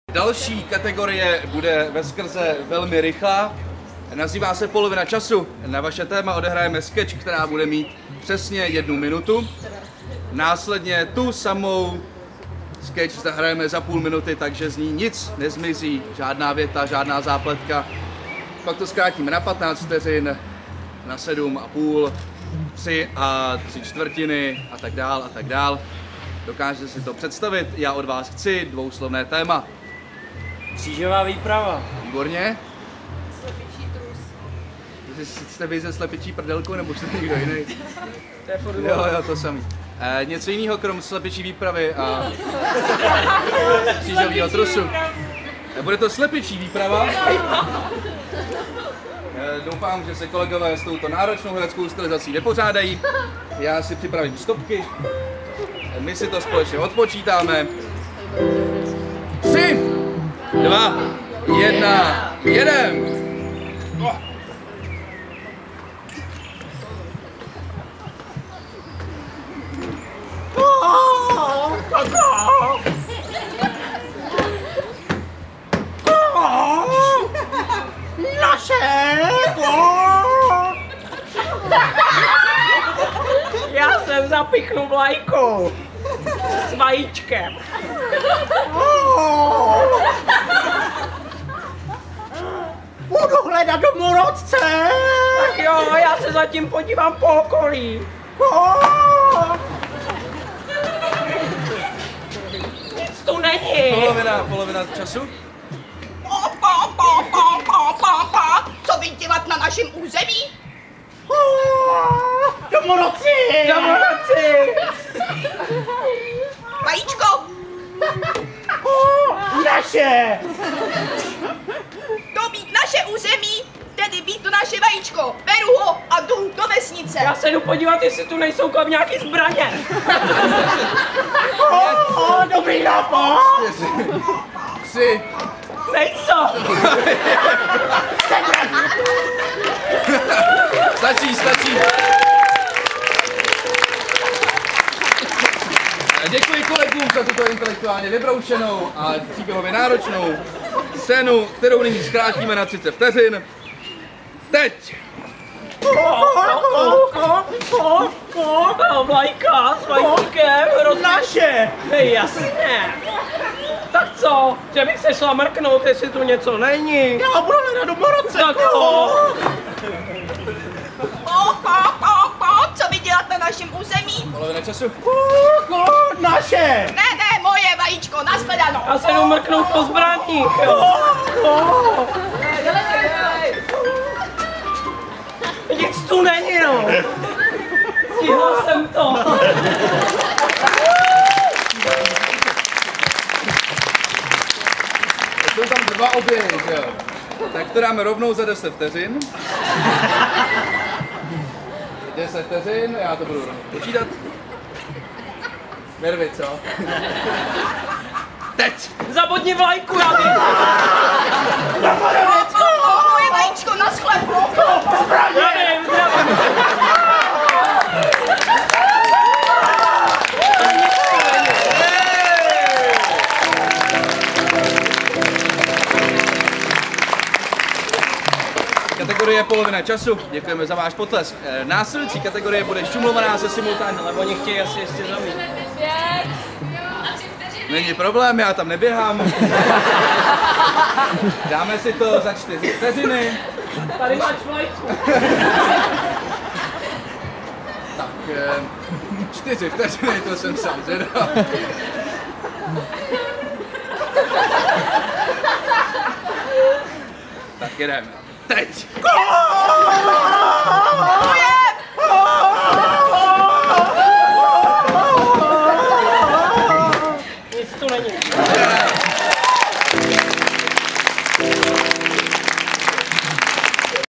Další kategorie bude veskrze velmi rychlá. Nazývá se Polovina času. Na vaše téma odehrajeme sketch, která bude mít přesně 1 minutu. Následně tu samou sketch zahrajeme za půl minuty, takže z ní nic nezmizí, žádná věta, žádná zápletka. Pak to zkrátíme na 15 vteřin, na 7,5, 3 a 3/4 a tak dál a tak dál. Dokážete si to představit? Já od vás chci dvouslovné téma. Křížová výprava. Výborně. Jste vy ze slepičí prdelku, nebo jste někdo jiný? To je fotbal. Jo, to samý. Něco jiného krom slepičí výpravy a křížového trusu. Bude to slepičí výprava. Doufám, že se kolegové s touto náročnou hereckou stylizací nepořádají. Já si připravím stopky. My si to společně odpočítáme. 3, 2, 1, jedem! Já jsem zapíchnu vlajkou s vajíčkem. Budu hledat domorodce. Tak jo, já se zatím podívám po okolí. Nic tu není. Polovina času. Co vy dělat na našem území? Domorodci! Domorodci! Vajíčko! Naše! To být naše území, tedy být to naše vajíčko. Beru ho a jdu do vesnice. Já se jdu podívat, jestli tu nejsou kam nějaký zbraně. Dobrý nápad! 3. Nejsou! Stačí. Děkuji kolegům za tuto intelektuálně vybroušenou a příběhově náročnou scénu, kterou nyní zkrátíme na 30 vteřin. Teď! Vlajka s vajíčkem, Naše! jasně. Tak co? Že bych se šla mrknout, jestli tu něco není. Já budu hledat domorodce! Tak to. Co vy dělat na našem území? Polovina času. Naše! Ne, moje vajíčko, nashledanou. Já se jdu mrknout po zbraních, jo. Nic tu není, no. Stihla jsem to. Jsou tam 2 oběhy, že jo? Tak to dáme rovnou za 10 vteřin. 10 vteřin, já to budu počítat. Nervy, co? Teď! Zabodni vlajku, já vím. Moje vajíčko, nashledanou. Já vím. Kategorie polovina času, děkujeme za váš potlesk. Následující kategorie bude šumlovaná se simultánní. Ale oni chtějí asi ještě zabít. Není problém, já tam neběhám. Dáme si to za 4 vteřiny. Tady máš vlajku. Tak, 4 vteřiny, to jsem sám zvědal. Tak jedeme. Teď!